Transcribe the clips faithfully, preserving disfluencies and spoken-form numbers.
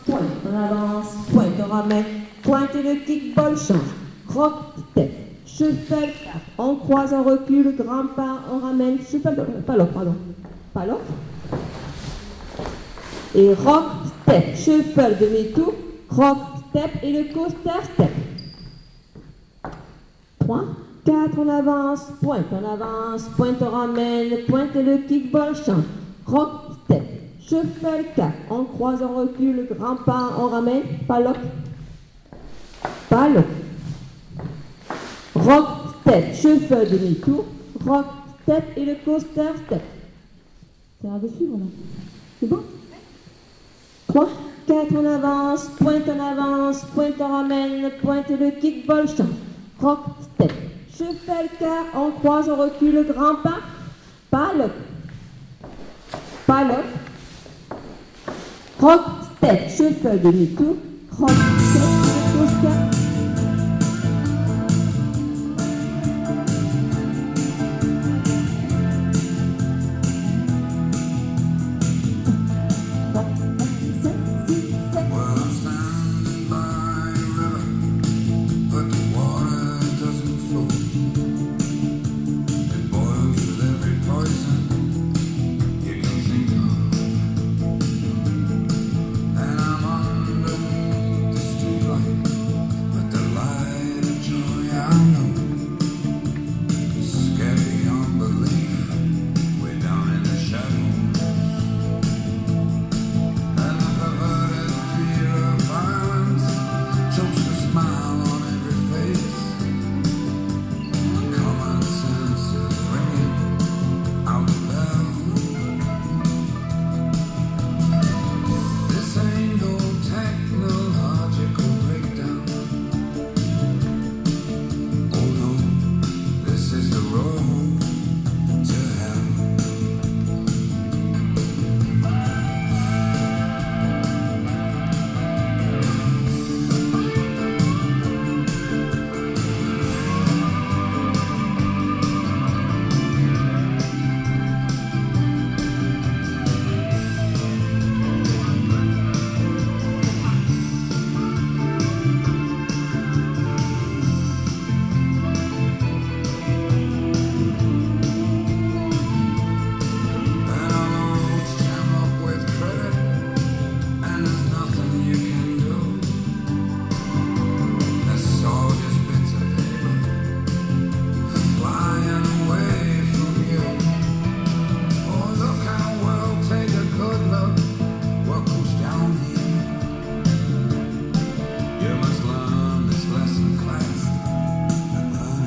pointe, on avance, pointe, on ramène, pointe et le kickball change. Rock, step, shuffle, on croise, on recule, grand pas, on ramène, shuffle, pas l'autre, pardon, pas l'autre. Et rock, step, shuffle, demi-tour, rock, step et le coaster step. trois, quatre, on avance, pointe, on avance, pointe, on ramène, pointe et le kickball change. Rock, step, shuffle, quatre, on croise, on recule, grand pas, on ramène, pas l'autre, pas l'autre. Rock, step, shuffle, demi-tour, rock, step et le coaster step. C'est l'heure de suivre là. C'est bon? trois, quatre, on avance, pointe, on avance, pointe, on ramène, pointe et le kickball change. Rock, step, shuffle, quart, on croise, on recule, grand pas, pas l'autre, pas l'autre. Rock, step, shuffle, demi-tour, rock, step et le coaster.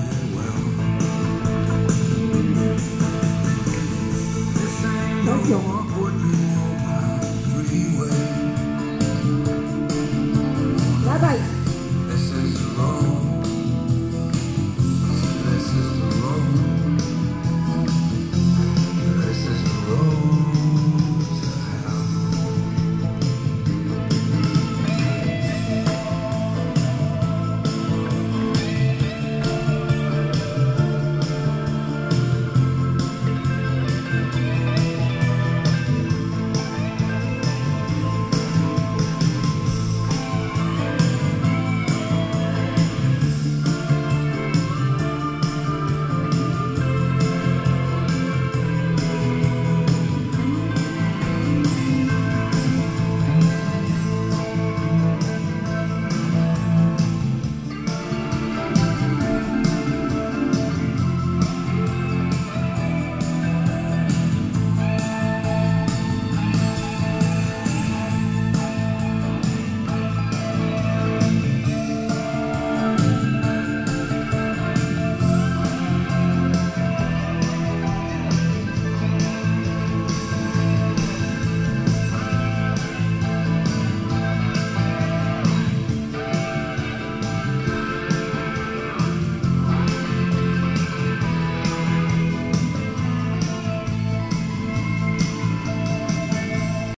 Attention,